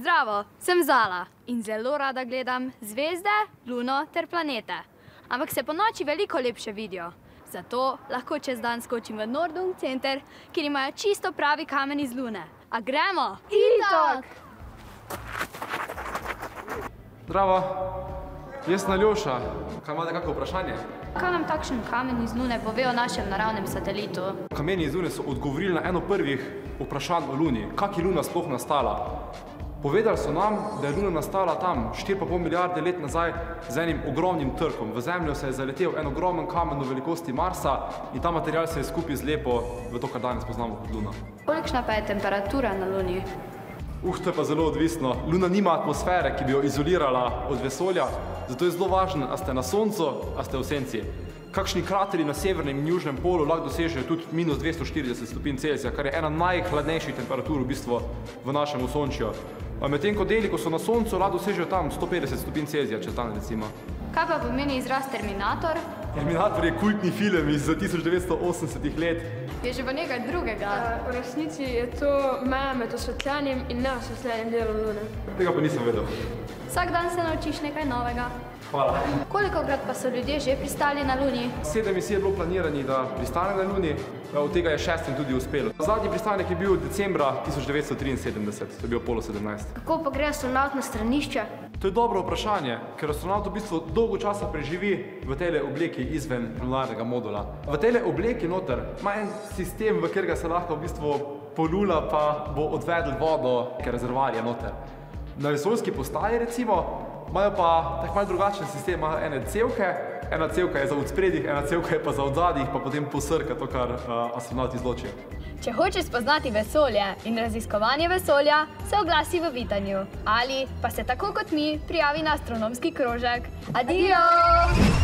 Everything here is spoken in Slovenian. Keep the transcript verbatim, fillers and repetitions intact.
Zdravo, sem Zala in zelo rada gledam zvezde, luno ter planete. Ampak se po noči veliko lepše vidijo. Zato lahko čez dan skočim v Nordung center, kjer imajo čisto pravi kamen iz lune. A gremo? Itak! Zdravo, jaz sem Aljoša. Kaj imate kakšno vprašanje? Kaj nam takšen kamen iz lune pove o našem naravnem satelitu? Kameni iz lune so odgovorili na eno prvih vprašanj o luni. Kak je luna sploh nastala? Povedali so nam, da je luna nastala tam štiri pa pol milijarde let nazaj z enim ogromnim trkom. V Zemljo se je zaletel en ogromen kamen v velikosti Marsa in ta material se je skupaj zlepil v to, kar danes poznamo kot luna. Kolikšna pa je temperatura na luni? Uh, to je pa zelo odvisno. Luna nima atmosfere, ki bi jo izolirala od vesolja, zato je zelo važno, a ste na Soncu, a ste v senci. Kakšni krateri na severnem in južnem polu lahko dosežejo tudi minus dvesto štirideset stopinj Celzija, kar je ena najhladnejših temperatur v bistvu v našem osončju. Medtem ko deli, ko so na Soncu, lahko dosežejo tam sto petdeset stopinj Celzija, čez dan recimo. Kaj pa pomeni izraz Terminator? Terminator je kultni film iz tisoč devetsto osemdesetih let. Je že pa nekaj drugega. V resnici je to meja med osvetljenim in neosvetljenim delom lune. Tega pa nisem vedel. Vsak dan se naučiš nekaj novega. Hvala. Kolikokrat pa so ljudje že pristali na luni? Sedem misij je bilo planiranih, da pristane na luni, od tega je šestim tudi uspelo. Zadnji pristanek je bil decembra tisoč devetsto triinsedemdeset, to je bil Apollo sedemnajst. Kako pa gre astronaut na stranišče? To je dobro vprašanje, ker astronaut v bistvu dolgo časa preživi v tejle obleki izven lunarnega modula. V tejle obleki noter ima en sistem, v katerega se lahko v bistvu polula pa bo odvedel vodo, ker rezervoarje noter. Na vesoljski postaji recimo imajo pa tak malo drugačen sistem, imajo ene cevke, ena cevka je za odspredih, ena cevka je pa za odzadih, pa potem posrka to, kar uh, astronauti izločijo. Če hočeš spoznati vesolje in raziskovanje vesolja, se oglasi v Vitanju. Ali pa se tako kot mi prijavi na astronomski krožek. Adijo!